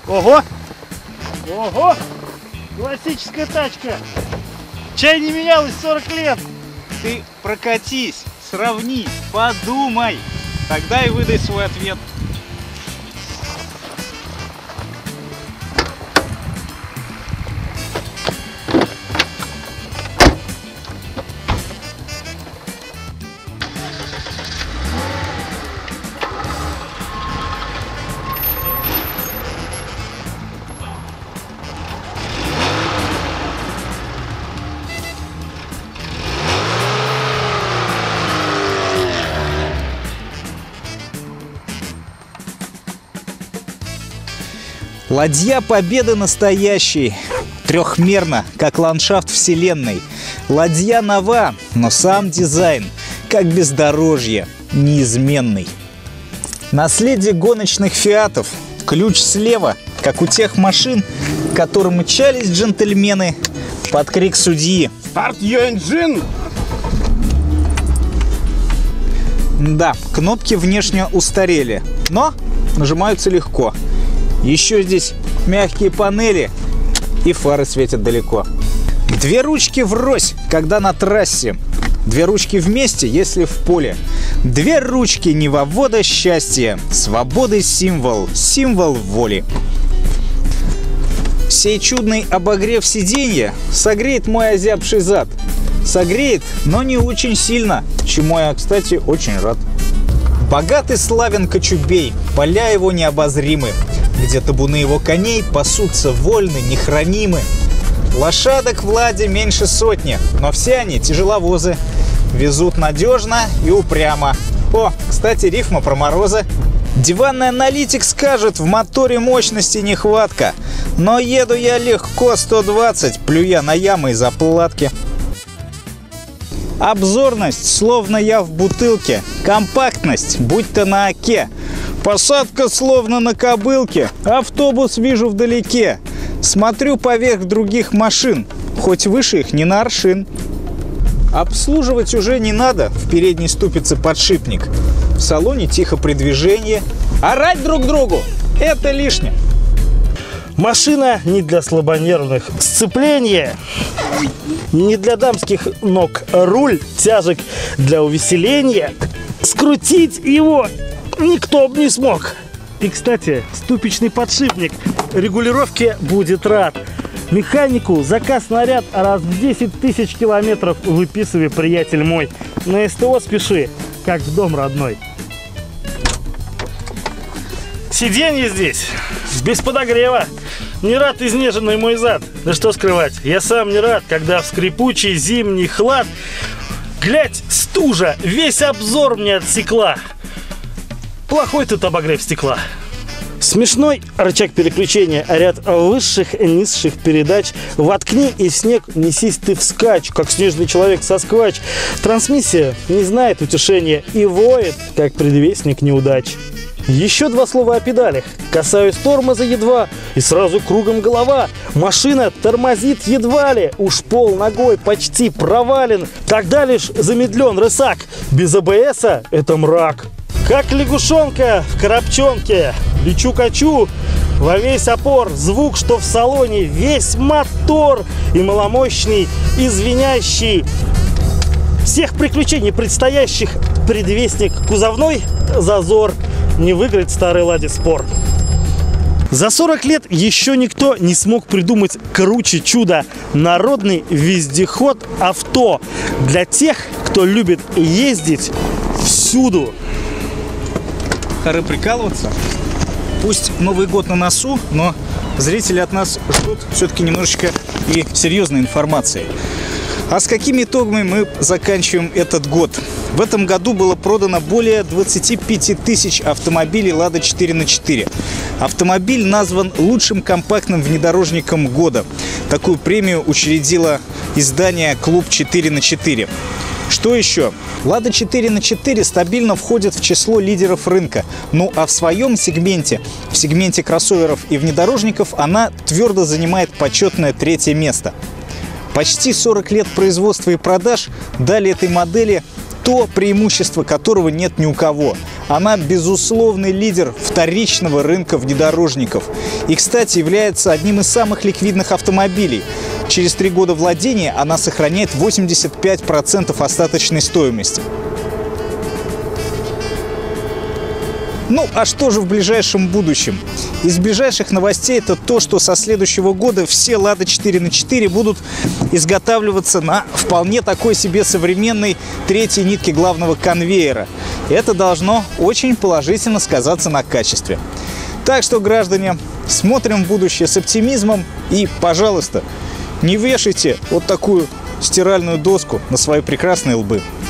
Ого! Ого! Классическая тачка! Чай не менялась 40 лет! Ты прокатись, сравни, подумай. Тогда и выдай свой ответ. Ладья победы настоящий, трехмерно, как ландшафт вселенной. Ладья нова, но сам дизайн, как бездорожье, неизменный. Наследие гоночных фиатов, ключ слева, как у тех машин, к которым мчались джентльмены под крик судьи. Start your engine! Да, кнопки внешне устарели, но нажимаются легко. Еще здесь мягкие панели и фары светят далеко. Две ручки врозь, когда на трассе. Две ручки вместе, если в поле. Две ручки невовода счастья. Свободы символ, символ воли. Сей чудный обогрев сиденья согреет мой озябший зад. Согреет, но не очень сильно, чему я, кстати, очень рад. Богатый славен Кочубей, поля его необозримы, где табуны его коней пасутся вольны, нехранимы. Лошадок в ладе меньше сотни, но все они тяжеловозы, везут надежно и упрямо. О, кстати, рифма про морозы. Диванный аналитик скажет, в моторе мощности нехватка, но еду я легко 120, плюя на ямы и заплатки. Обзорность, словно я в бутылке, компактность, будь то на оке. Посадка словно на кобылке, автобус вижу вдалеке. Смотрю поверх других машин, хоть выше их не на аршин. Обслуживать уже не надо, в передней ступице подшипник. В салоне тихо при движении. Орать друг другу – это лишнее. Машина не для слабонервных. Сцепление не для дамских ног. Руль тяжек для увеселения. Скрутить его никто бы не смог. И, кстати, ступичный подшипник регулировки будет рад. Механику заказ снаряд раз в 10 тысяч километров выписывай, приятель мой. На СТО спеши, как в дом родной. Сиденье здесь без подогрева. Не рад изнеженный мой зад. Да что скрывать, я сам не рад, когда в скрипучий зимний хлад, глядь, стужа, весь обзор мне отсекла. Плохой тут обогрев стекла. Смешной рычаг переключения, ряд высших и низших передач. Воткни и в снег несись ты вскачь, как снежный человек сосквач. Трансмиссия не знает утешения и воет, как предвестник неудач. Еще два слова о педалях. Касаюсь тормоза едва, и сразу кругом голова. Машина тормозит едва ли, уж пол ногой почти провален. Тогда лишь замедлен рысак. Без АБСа это мрак. Как лягушонка в коробчонке, лечу-качу во весь опор. Звук, что в салоне, весь мотор и маломощный, и звенящий. Всех приключений предстоящих предвестник кузовной зазор. Не выиграть старый Ладе спор. За 40 лет еще никто не смог придумать круче чуда. Народный вездеход авто. Для тех, кто любит ездить всюду. Хоры прикалываться. Пусть Новый год на носу, но зрители от нас ждут все-таки немножечко и серьезной информации. А с какими итогами мы заканчиваем этот год? В этом году было продано более 25 тысяч автомобилей Lada 4×4. Автомобиль назван лучшим компактным внедорожником года. Такую премию учредило издание «Клуб 4×4». Что еще? Lada 4×4 стабильно входит в число лидеров рынка. Ну а в своем сегменте, в сегменте кроссоверов и внедорожников, она твердо занимает почетное 3-е место. Почти 40 лет производства и продаж дали этой модели то преимущество, которого нет ни у кого. Она безусловный лидер вторичного рынка внедорожников. И, кстати, является одним из самых ликвидных автомобилей. Через 3 года владения она сохраняет 85% остаточной стоимости. Ну, а что же в ближайшем будущем? Из ближайших новостей это то, что со следующего года все «Лада 4х4» будут изготавливаться на вполне такой себе современной третьей нитке главного конвейера. Это должно очень положительно сказаться на качестве. Так что, граждане, смотрим в будущее с оптимизмом и, пожалуйста, не вешайте вот такую стиральную доску на свои прекрасные лбы.